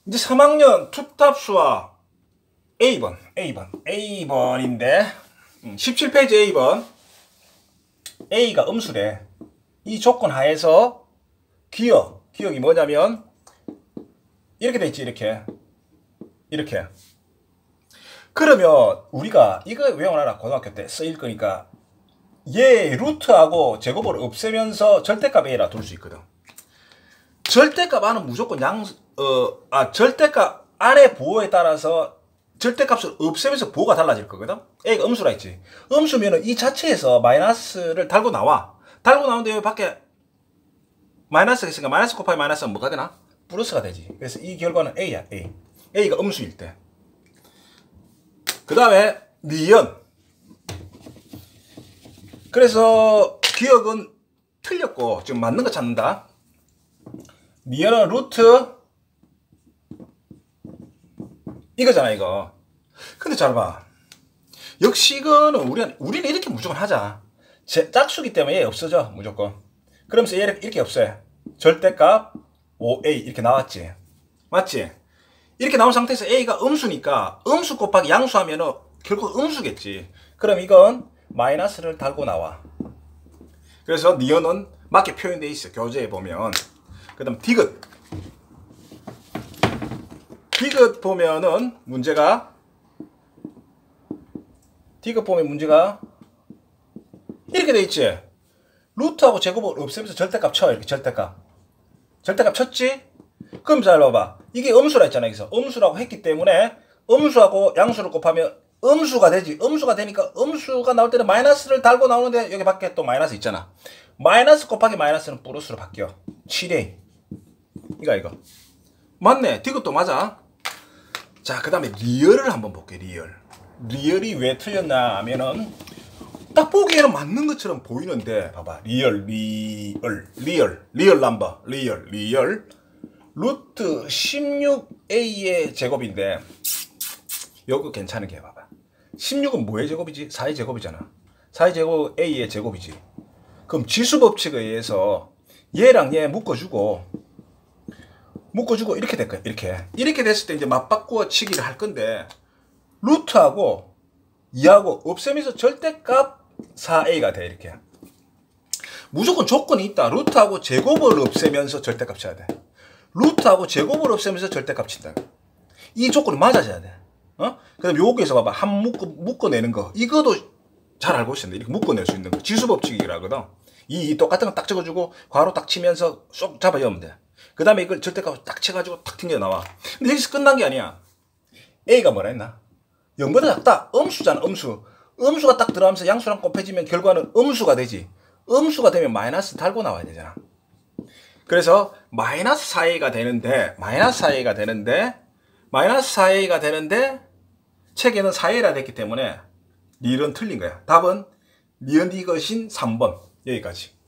이제 3학년 투탑수와 A번인데 17페이지 A번. A가 음수래. 이 조건 하에서 기억이 뭐냐면 이렇게 돼 있지. 이렇게. 그러면 우리가 이거 외워놔라. 고등학교 때 쓰일 거니까 얘 루트하고 제곱을 없애면서 절대값 A라 둘 수 있거든. 절대값 R은 무조건 절대값 안의 보호에 따라서 절대값을 없애면서 보호가 달라질 거거든. A가 음수라 했지. 음수면은 이 자체에서 마이너스를 달고 나와. 달고 나오는데 여기 밖에 마이너스가 있으니까 마이너스 곱하기 마이너스는 뭐가 되나? 플러스가 되지. 그래서 이 결과는 A야. A가 음수일 때. 그 다음에 니은. 그래서 기억은 틀렸고 지금 맞는 거 찾는다. 니은은 루트 이거잖아 이거. 근데 잘 봐. 역시 이거는 우리는 이렇게 무조건 하자. 짝수기 때문에 얘 없어져 무조건. 그러면서 얘를 이렇게 없애. 절대값 5A 이렇게 나왔지. 맞지? 이렇게 나온 상태에서 A가 음수니까 음수 곱하기 양수하면은 결국 음수겠지. 그럼 이건 마이너스를 달고 나와. 그래서 니은은 맞게 표현되어 있어. 교재에 보면. 그 다음 디귿 보면은 문제가 이렇게 돼 있지. 루트하고 제곱을 없애면서 절대값 쳐. 이렇게 절대값 쳤지? 그럼 잘 봐봐. 이게 음수라 했잖아. 여기서 음수라고 했기 때문에 음수하고 양수를 곱하면 음수가 되지. 음수가 되니까 음수가 나올 때는 마이너스를 달고 나오는데 여기 밖에 또 마이너스 있잖아. 마이너스 곱하기 마이너스는 플러스로 바뀌어. 7A. 이거 맞네. 디귿도 맞아. 자, 그 다음에 리얼을 한번 볼게. 리얼이 왜 틀렸나 하면은 딱 보기에는 맞는 것처럼 보이는데 봐봐. 리얼 넘버 리얼 루트 16A의 제곱인데 요거 괜찮은 게 봐봐. 16은 뭐의 제곱이지? 4의 제곱이잖아. 4의 제곱 A의 제곱이지. 그럼 지수법칙에 의해서 얘랑 얘 묶어주고 이렇게 될 거야. 이렇게 됐을 때 이제 맞바꾸어 치기를 할 건데 루트하고 2하고 없애면서 절대값 4A가 돼. 이렇게 무조건 조건이 있다. 루트하고 제곱을 없애면서 절대값 쳐야 돼. 루트하고 제곱을 없애면서 절대값 친다. 이 조건이 맞아져야 돼. 그 다음 여기에서 봐봐. 한 묶어내는 거. 이거도 잘 알고 있었는데 이렇게 묶어낼 수 있는 거. 지수법칙이라거든. 이 똑같은 거 딱 적어주고 괄호 딱 치면서 쏙 잡아 넣으면 돼. 그 다음에 이걸 절대값 딱 쳐가지고 탁 튕겨 나와. 근데 여기서 끝난 게 아니야. A가 뭐라 했나? 0보다 작다. 음수잖아. 음수가 딱 들어가면서 양수랑 곱해지면 결과는 음수가 되지. 음수가 되면 마이너스 달고 나와야 되잖아. 그래서 마이너스 4A가 되는데 책에는 4A라 됐기 때문에 리을은 틀린 거야. 답은 니은 디귿인 3번. 여기까지.